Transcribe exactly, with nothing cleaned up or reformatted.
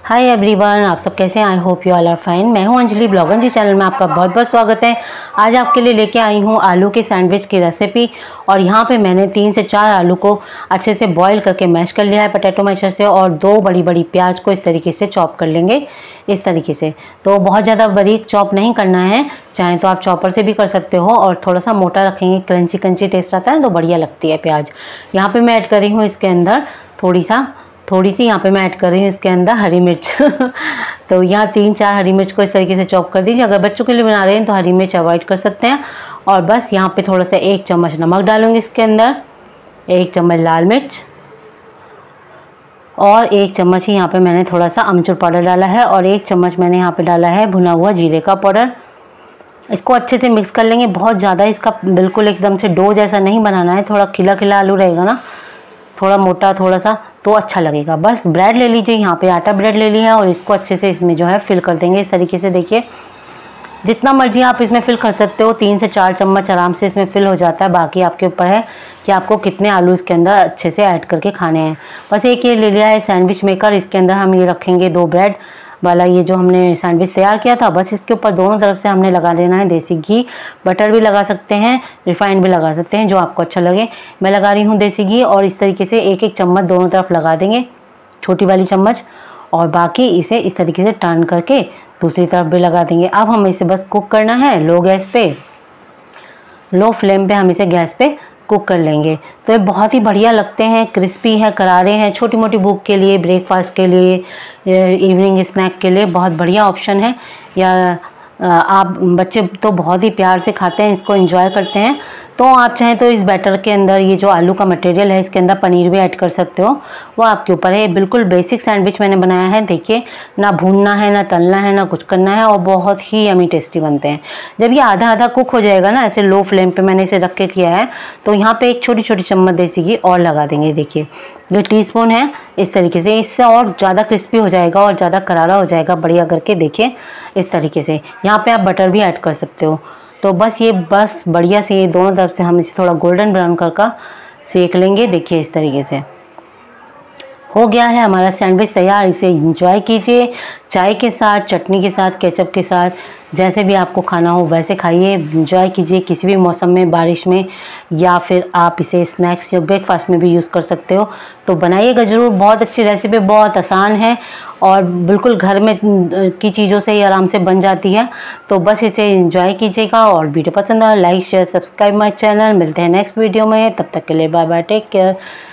Hi everyone, आप सब कैसे हैं? I hope you all are fine. मैं हूं अंजलि, ब्लॉगर जी चैनल में आपका बहुत बहुत स्वागत है। आज आपके लिए लेके आई हूं आलू के सैंडविच की रेसिपी। और यहां पे मैंने तीन से चार आलू को अच्छे से बॉईल करके मैश कर लिया है पोटैटो मैशर से, और दो बड़ी बड़ी प्याज को इस तरीके से चॉप कर लेंगे इस तरीके से। तो बहुत ज़्यादा बारीक चॉप नहीं करना है, चाहे तो आप चॉपर से भी कर सकते हो। और थोड़ा सा मोटा रखेंगे, क्रंची क्रंची टेस्ट आता है तो बढ़िया लगती है प्याज। यहाँ पर मैं ऐड कर रही हूँ इसके अंदर थोड़ी सा थोड़ी सी यहाँ पे मैं ऐड कर रही हूँ इसके अंदर हरी मिर्च तो यहाँ तीन चार हरी मिर्च को इस तरीके से चॉप कर दीजिए। अगर बच्चों के लिए बना रहे हैं तो हरी मिर्च अवॉइड कर सकते हैं। और बस यहाँ पे थोड़ा सा एक चम्मच नमक डालूंगी इसके अंदर, एक चम्मच लाल मिर्च, और एक चम्मच ही यहाँ पे मैंने थोड़ा सा अमचूर पाउडर डाला है, और एक चम्मच मैंने यहाँ पे डाला है भुना हुआ जीरे का पाउडर। इसको अच्छे से मिक्स कर लेंगे। बहुत ज़्यादा इसका बिल्कुल एकदम से डो जैसा नहीं बनाना है, थोड़ा खिला खिला आलू रहेगा ना, थोड़ा मोटा थोड़ा सा, तो अच्छा लगेगा। बस ब्रेड ले लीजिए, यहाँ पे आटा ब्रेड ले लिया है, और इसको अच्छे से इसमें जो है फिल कर देंगे इस तरीके से। देखिए जितना मर्जी आप इसमें फिल कर सकते हो, तीन से चार चम्मच आराम से इसमें फिल हो जाता है। बाकी आपके ऊपर है कि आपको कितने आलू इसके अंदर अच्छे से ऐड करके खाने हैं। बस एक ये ले लिया है सैंडविच मेकर, इसके अंदर हम ये रखेंगे दो ब्रेड वाला ये जो हमने सैंडविच तैयार किया था। बस इसके ऊपर दोनों तरफ से हमने लगा देना है देसी घी। बटर भी लगा सकते हैं, रिफाइंड भी लगा सकते हैं, जो आपको अच्छा लगे। मैं लगा रही हूँ देसी घी, और इस तरीके से एक एक चम्मच दोनों तरफ लगा देंगे, छोटी वाली चम्मच। और बाकी इसे इस तरीके से टर्न करके दूसरी तरफ भी लगा देंगे। अब हमें इसे बस कुक करना है लो गैस पे, लो फ्लेम पे हम इसे गैस पे कुक कर लेंगे। तो ये बहुत ही बढ़िया लगते हैं, क्रिस्पी है, करारे हैं। छोटी मोटी भूख के लिए, ब्रेकफास्ट के लिए, इवनिंग स्नैक के लिए बहुत बढ़िया ऑप्शन है। या आप बच्चे तो बहुत ही प्यार से खाते हैं, इसको एंजॉय करते हैं। तो आप चाहें तो इस बैटर के अंदर ये जो आलू का मटेरियल है इसके अंदर पनीर भी ऐड कर सकते हो, वो आपके ऊपर है। बिल्कुल बेसिक सैंडविच मैंने बनाया है। देखिए ना भूनना है, ना तलना है, ना कुछ करना है, और बहुत ही यमी टेस्टी बनते हैं। जब ये आधा आधा कुक हो जाएगा ना, ऐसे लो फ्लेम पे मैंने इसे रख के किया है, तो यहाँ पे एक छोटी छोटी चम्मच देसी घी और लगा देंगे। देखिए जो टीस्पून है इस तरीके से, इससे और ज़्यादा क्रिस्पी हो जाएगा और ज़्यादा करारा हो जाएगा बढ़िया करके। देखिए इस तरीके से यहाँ पे आप बटर भी ऐड कर सकते हो। तो बस ये बस बढ़िया से ये दोनों तरफ से हम इसे थोड़ा गोल्डन ब्राउन करके सेक लेंगे। देखिए इस तरीके से हो गया है हमारा सैंडविच तैयार। इसे एंजॉय कीजिए चाय के साथ, चटनी के साथ, केचप के साथ, जैसे भी आपको खाना हो वैसे खाइए, एंजॉय कीजिए किसी भी मौसम में, बारिश में, या फिर आप इसे स्नैक्स या ब्रेकफास्ट में भी यूज़ कर सकते हो। तो बनाइएगा ज़रूर। बहुत अच्छी रेसिपी, बहुत आसान है, और बिल्कुल घर में की चीज़ों से ही आराम से बन जाती है। तो बस इसे एंजॉय कीजिएगा, और वीडियो पसंद आए like share subscribe my channel. मिलते हैं नेक्स्ट वीडियो में, तब तक के लिए बाय बाय, टेक केयर।